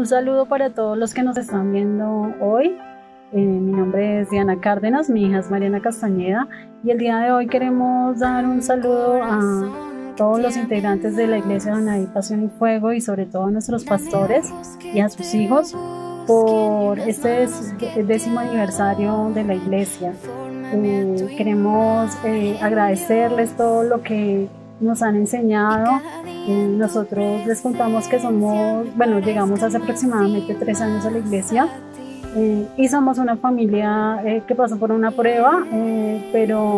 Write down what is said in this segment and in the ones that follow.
Un saludo para todos los que nos están viendo hoy. Mi nombre es Diana Cárdenas, mi hija es Mariana Castañeda y el día de hoy queremos dar un saludo a todos los integrantes de la Iglesia de Anaí Pasión y Fuego y sobre todo a nuestros pastores y a sus hijos por este 10º aniversario de la Iglesia. Queremos agradecerles todo lo que nos han enseñado. Nosotros les contamos que llegamos hace aproximadamente 3 años a la iglesia y somos una familia que pasó por una prueba, pero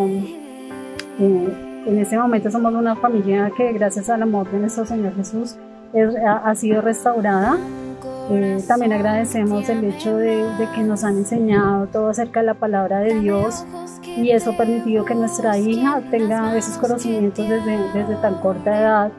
en este momento somos una familia que gracias al amor de nuestro Señor Jesús ha sido restaurada. También agradecemos el hecho de que nos han enseñado todo acerca de la palabra de Dios y eso ha permitido que nuestra hija tenga esos conocimientos desde tan corta edad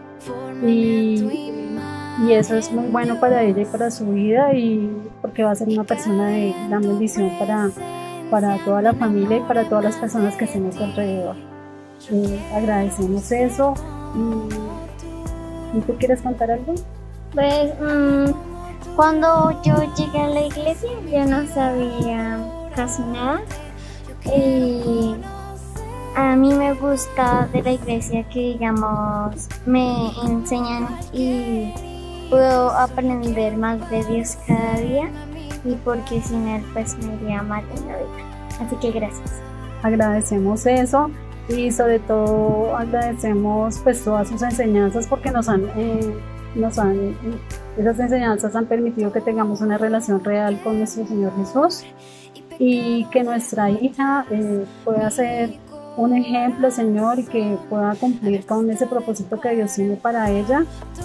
y eso es muy bueno para ella y para su vida y porque va a ser una persona de gran bendición para toda la familia y para todas las personas que estén a su alrededor. Agradecemos eso y ¿tú quieres contar algo? Pues cuando yo llegué a la iglesia yo no sabía casi nada y a mí me gusta de la iglesia que digamos me enseñan y puedo aprender más de Dios cada día y porque sin él pues me iría mal en la vida. Así que gracias. Agradecemos eso y sobre todo agradecemos pues todas sus enseñanzas porque esas enseñanzas han permitido que tengamos una relación real con nuestro Señor Jesús y que nuestra hija pueda ser un ejemplo, Señor, y que pueda cumplir con ese propósito que Dios tiene para ella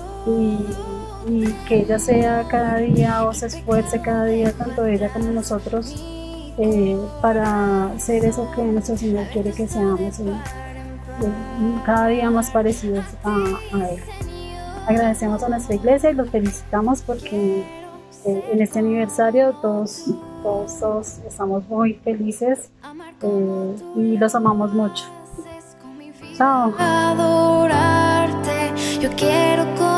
y que ella sea cada día o se esfuerce cada día, tanto ella como nosotros, para ser eso que nuestro Señor quiere que seamos, cada día más parecidos a Él. Agradecemos a nuestra iglesia y los felicitamos porque en este aniversario todos estamos muy felices y los amamos mucho. Chao. Adorarte, yo quiero